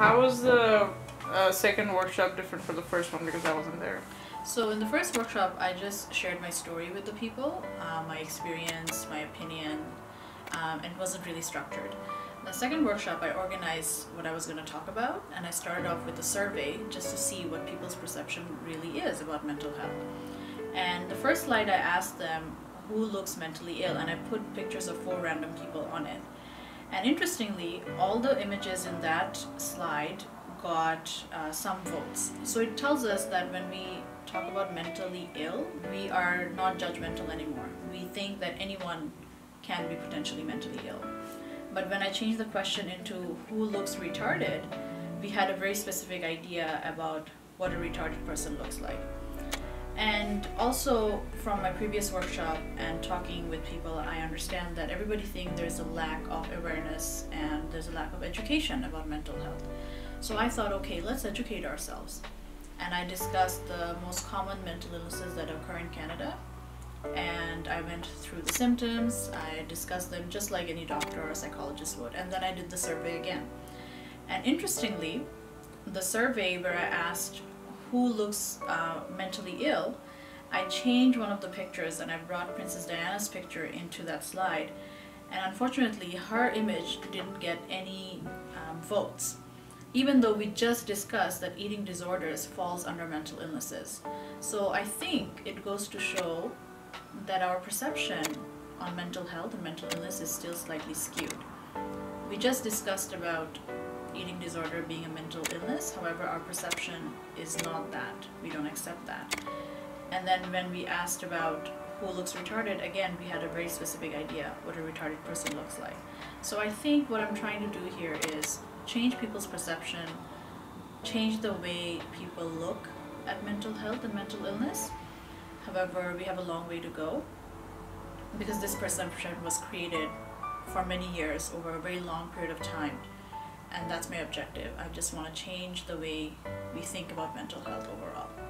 how was the second workshop different from the first one, because I wasn't there? So in the first workshop, I just shared my story with the people, my experience, my opinion, and it wasn't really structured. The second workshop, I organized what I was going to talk about, and I started off with a survey just to see what people's perception really is about mental health. And the first slide, I asked them who looks mentally ill, and I put pictures of 4 random people on it. And interestingly, all the images in that slide got some votes. So it tells us that when we talk about mentally ill, we are not judgmental anymore. We think that anyone can be potentially mentally ill. But when I changed the question into who looks retarded, we had a very specific idea about what a retarded person looks like. And also from my previous workshop and talking with people, I understand that everybody thinks there's a lack of awareness and there's a lack of education about mental health. So I thought, okay, let's educate ourselves. And I discussed the most common mental illnesses that occur in Canada. And I went through the symptoms, I discussed them just like any doctor or psychologist would, and then I did the survey again. And interestingly, the survey where I asked who looks mentally ill, I changed one of the pictures and I brought Princess Diana's picture into that slide. And unfortunately, her image didn't get any votes, even though we just discussed that eating disorders falls under mental illnesses. So I think it goes to show that our perception on mental health and mental illness is still slightly skewed. We just discussed about eating disorder being a mental illness, however our perception is not that. We don't accept that. And then when we asked about who looks retarded, again we had a very specific idea what a retarded person looks like. So I think what I'm trying to do here is change people's perception, change the way people look at mental health and mental illness. However, we have a long way to go because this perception was created for many years over a very long period of time, and that's my objective. I just want to change the way we think about mental health overall.